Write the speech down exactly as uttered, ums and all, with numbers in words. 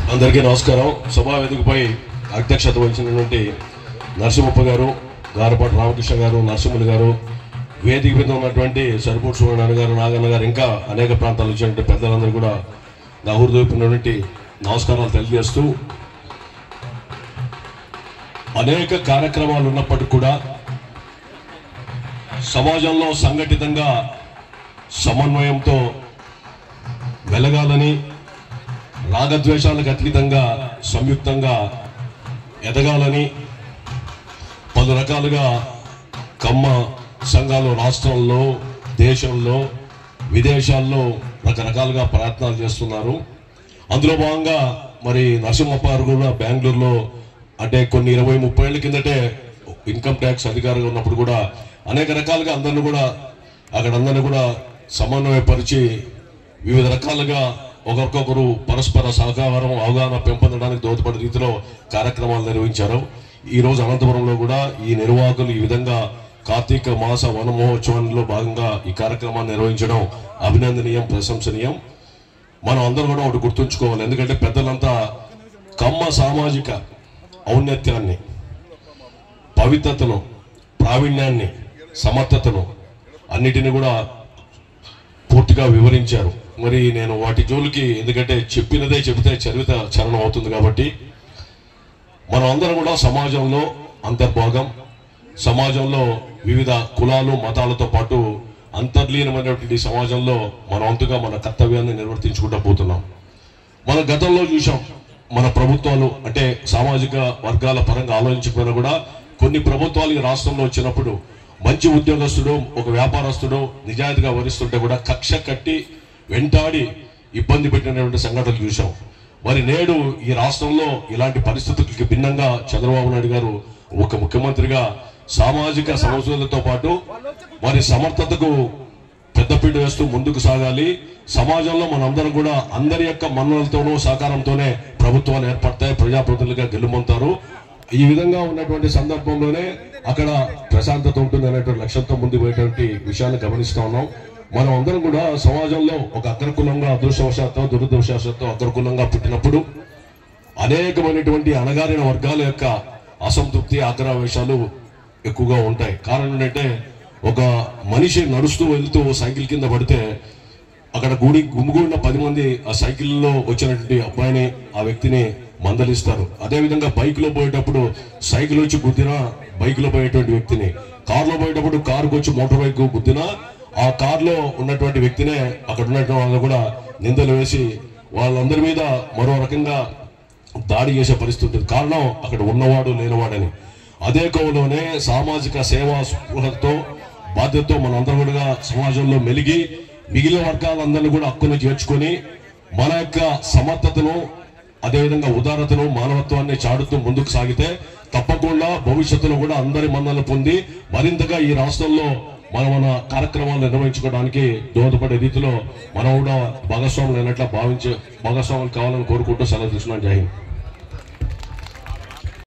అందరికీ నమస్కారం. సభా వేదికపై అధ్యక్షత వహించినటువంటి నరసింహప్ప గారు, గారపాటి రామకృష్ణ గారు, నరసింహులు గారు, వేదిక మీద ఉన్నటువంటి సరిపూడి సుబ్రహ్మణ్య గారు, నాగన్న గారు, ఇంకా అనేక ప్రాంతాల నుంచి పెద్దలందరూ కూడా నా హృదయపూర్వకమైనటువంటి నమస్కారాలు తెలియజేస్తూ, అనేక కార్యక్రమాలు ఉన్నప్పటికీ కూడా సమాజంలో సంఘటితంగా సమన్వయంతో వెలగాలని, రాగద్వేషాలకు అతీతంగా సంయుక్తంగా ఎదగాలని పలు రకాలుగా కమ్మ సంఘాలు రాష్ట్రంలో, దేశంలో, విదేశాల్లో రకరకాలుగా ప్రయత్నాలు చేస్తున్నారు. అందులో భాగంగా మరి నరసింహప్ప గారు కూడా బెంగళూరులో అంటే కొన్ని ఇరవై ముప్పై ఏళ్ళ కిందటే ఇన్కమ్ ట్యాక్స్ అధికారిగా ఉన్నప్పుడు కూడా అనేక రకాలుగా అందరిని కూడా అక్కడ అందరినీ కూడా సమన్వయపరిచి వివిధ రకాలుగా ఒకరికొకరు పరస్పర సహకారం, అవగాహన పెంపొందడానికి దోహదపడే రీతిలో కార్యక్రమాలు నిర్వహించారు. ఈ రోజు అనంతపురంలో కూడా ఈ నిర్వాహకులు ఈ విధంగా కార్తీక మాస వన మహోత్సవంలో భాగంగా ఈ కార్యక్రమాన్ని నిర్వహించడం అభినందనీయం, ప్రశంసనీయం. మనం అందరం కూడా ఒకటి గుర్తుంచుకోవాలి. ఎందుకంటే పెద్దలంతా కమ్మ సామాజిక ఔన్నత్యాన్ని, పవిత్రతను, ప్రావీణ్యాన్ని, సమర్థతను అన్నిటిని కూడా పూర్తిగా వివరించారు. మరి నేను వాటి జోలికి, ఎందుకంటే చెప్పినదే చెబితే చరిత్ర చరణం అవుతుంది కాబట్టి మనం అందరం కూడా సమాజంలో అంతర్భాగం, సమాజంలో వివిధ కులాలు, మతాలతో పాటు అంతర్లీనమైనటువంటి సమాజంలో మన వంతుగా మన కర్తవ్యాన్ని నిర్వర్తించుకుంటూ పోతున్నాం. మన గతంలో చూసాం, మన ప్రభుత్వాలు అంటే సామాజిక వర్గాల పరంగా ఆలోచించకపోయినా కూడా కొన్ని ప్రభుత్వాలు ఈ రాష్ట్రంలో వచ్చినప్పుడు మంచి ఉద్యోగస్తుడు, ఒక వ్యాపారస్తుడు నిజాయితీగా వరిస్తుంటే కూడా కక్ష కట్టి వెంటాడి ఇబ్బంది పెట్టినటువంటి సంఘటనలు చూసాం. మరి నేడు ఈ రాష్ట్రంలో ఇలాంటి పరిస్థితులకి భిన్నంగా చంద్రబాబు నాయుడు గారు ఒక ముఖ్యమంత్రిగా సామాజిక సమస్యలతో పాటు మరి సమర్థతకు పెద్దపీట వేస్తూ ముందుకు సాగాలి. సమాజంలో మనందరం కూడా అందరి యొక్క మన్ననలతోనూ సహకారంతోనే ప్రభుత్వాలు ఏర్పడతాయి, ప్రజాప్రతినిధులుగా గెలుపొందుతారు. ఈ విధంగా ఉన్నటువంటి సందర్భంలోనే అక్కడ ప్రశాంతత ఉంటుంది అనేటువంటి లక్ష్యంతో ముందుకు పోయేటువంటి విషయాన్ని గమనిస్తా ఉన్నాం. మనం అందరం కూడా సమాజంలో ఒక అగ్రకులంగా, అదృష్టవశాత్తు దురదృష్టవశాత్తు అగ్రకులంగా పుట్టినప్పుడు అనేకమైనటువంటి అణగారిన వర్గాల యొక్క అసంతృప్తి, ఆగ్రహవేశాలు ఎక్కువగా ఉంటాయి. కారణం ఏంటంటే, ఒక మనిషి నడుస్తూ వెళ్తూ సైకిల్ కింద పడితే అక్కడ గుడి గుమిగూడిన పది మంది ఆ సైకిల్లో వచ్చినటువంటి అబ్బాయిని, ఆ వ్యక్తిని మందలిస్తారు. అదేవిధంగా బైక్ లో పోయేటప్పుడు సైకిల్ వచ్చి గుద్దినా బైక్ లో పోయేటువంటి వ్యక్తిని, కారులో పోయేటప్పుడు కారుకు వచ్చి మోటార్ బైక్ గుద్దినా ఆ కారులో ఉన్నటువంటి వ్యక్తినే అక్కడ ఉన్నటువంటి వాళ్ళు కూడా నిందలు వేసి వాళ్ళందరి మీద మరో రకంగా దాడి చేసే పరిస్థితి ఉంటుంది. కారణం అక్కడ ఉన్నవాడు లేనివాడని. అదే కోవలోనే సామాజిక సేవా స్పృహతో, బాధ్యతతో మనందరం కూడా సమాజంలో మెలిగి మిగిలిన వర్గాలందరినీ కూడా హక్కును చేర్చుకొని మన యొక్క సమర్థతను, అదేవిధంగా ఉదారతను, మానవత్వాన్ని చాటుతూ ముందుకు సాగితే తప్పకుండా భవిష్యత్తులో కూడా అందరి మన్ననలు పొంది మరింతగా ఈ రాష్ట్రంలో మనం మన కార్యక్రమాలు నిర్వహించుకోవడానికి దోహదపడే రీతిలో మనం కూడా భాగస్వాములు అయినట్లా భావించే భాగస్వాములు కావాలని కోరుకుంటూ సెలవు తీసుకున్నాను. జై హింద్.